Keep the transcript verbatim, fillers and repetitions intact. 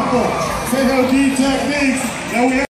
Purple. Say hello G Techniques. Now we have